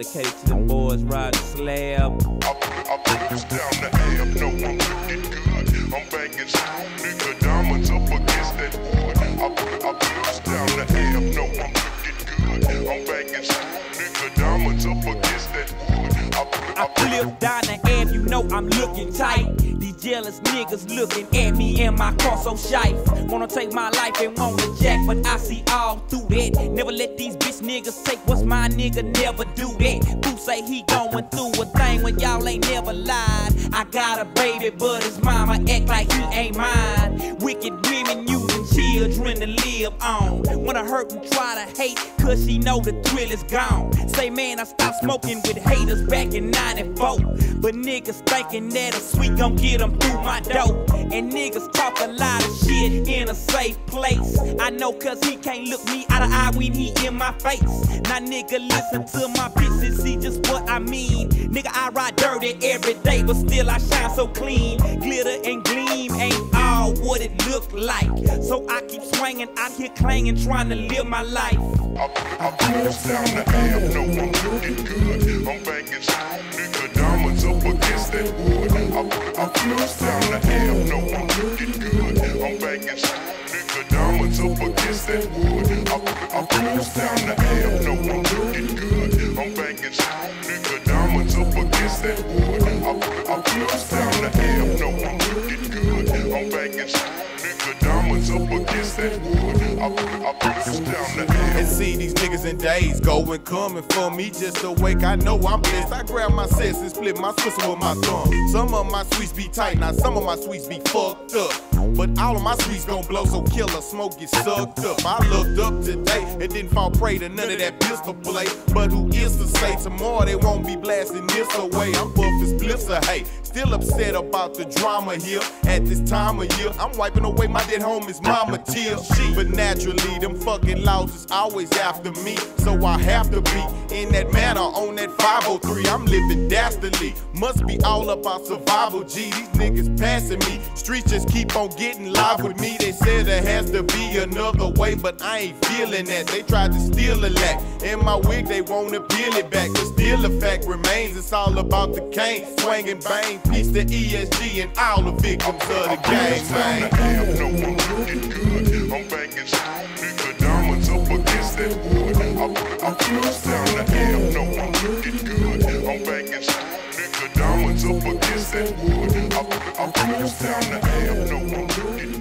dedicated to the boys riding slab. I put this down the ab, no, I'm looking good. I'm banging strong, nigga, diamonds up against that wood. I put this down the ab, no, I'm looking good. I'm banging strong, nigga, diamonds up against that wood. I flip down the ab, you know I'm looking tight. These jealous niggas looking at me and my car so shife. Wanna take my life and want to jack, but I see all through that. Never let these bitch niggas take what's my nigga, never do that. Who say he going through a thing when y'all ain't never lied? I got a baby, but his mama act like he ain't mine. Wicked women using children to live on. Wanna hurt and try to hate, cause she know the thrill is gone. Say man, I stopped smoking with haters back in 94. But niggas thinking that a sweet gon' get them through my door. And niggas talk a lot of shit in a safe place. I know cause he can't look me out of eye when he in my face. Now nigga listen to my bitch and see just what I mean. Nigga I ride dirty every day, but still I shine so clean. Glitter and gleam ain't all what it look like. So I keep swinging out here clanging, trying to live my life. I put this down the ab, no, I'm looking good. I'm banging strong, nigga, diamonds up against that wood. I put this down the ab, no, I'm looking good. I'm banging strong, nigga, diamonds up against that wood. I put this down the ab, no, I'm looking good. I'm banging strong, nigga, diamonds up against that wood. I put this down the ab, no, I'm looking good. I'm banging strong, nigga, diamonds up against that wood. I put this down the ab. And see these niggas in days going coming for me just awake. I know I'm blessed. I grab my sets and split my sister with my thumb. Some of my sweets be tight, now some of my sweets be fucked up. But all of my sweets gon' blow, so killer smoke get sucked up. I looked up today and didn't fall prey to none of that pistol play. But who is to say tomorrow they won't be blasting this away? I'm buffing spliffs of hate. Still upset about the drama here. At this time of year, I'm wiping away my dead homie's mama tears. But naturally, them fucking laws is always after me. So I have to be in that manner on that 503. I'm living dastardly. Must be all about survival, G. These niggas passing me. Streets just keep on getting live with me. They said there has to be another way, but I ain't feeling that. They tried to steal a lack. In my wig, they wanna peel it back. But still the fact remains, it's all about the cane. Swing and bang, peace to ESG and all the victims of the game, man. No, I'm looking good. I'm banging strong, nigga, diamonds up against that wood. I put this down the ab, no, I'm looking good. I'm banging strong, nigga, diamonds up against that wood. I put this down the ab, no, I'm looking good.